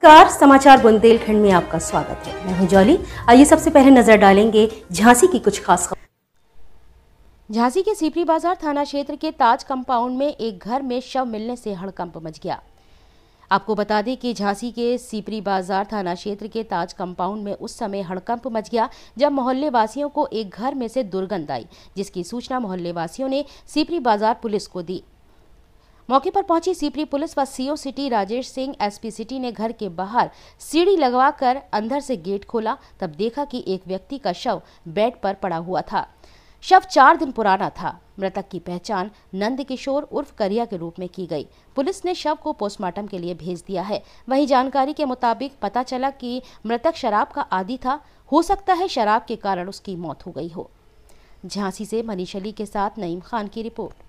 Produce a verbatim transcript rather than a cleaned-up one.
नमस्कार, समाचार बुंदेलखंड में आपका स्वागत है। मैं हूं जॉली। आइए सबसे पहले नजर डालेंगे झांसी की कुछ खास खबर। झांसी के सीपरी बाजार थाना क्षेत्र के ताज कंपाउंड में एक घर में शव मिलने से हड़कंप मच गया। आपको बता दें कि झांसी के सीपरी बाजार थाना क्षेत्र के ताज कंपाउंड में उस समय हड़कंप मच गया जब मोहल्ले वासियों को एक घर में से दुर्गंध आई, जिसकी सूचना मोहल्ले वासियों ने सीपरी बाजार पुलिस को दी। मौके पर पहुंची सीपरी पुलिस व CO city Rajesh Singh SP city ने घर के बाहर सीढ़ी लगवाकर अंदर से गेट खोला, तब देखा कि एक व्यक्ति का शव बेड पर पड़ा हुआ था। शव चार दिन पुराना था। मृतक की पहचान नंद किशोर उर्फ करिया के रूप में की गई। पुलिस ने शव को पोस्टमार्टम के लिए भेज दिया है। वहीं जानकारी के मुताबिक पता चला कि मृतक शराब का आदी था। हो सकता है शराब के कारण उसकी मौत हो गई हो। झांसी से मनीष अली के साथ नईम खान की रिपोर्ट।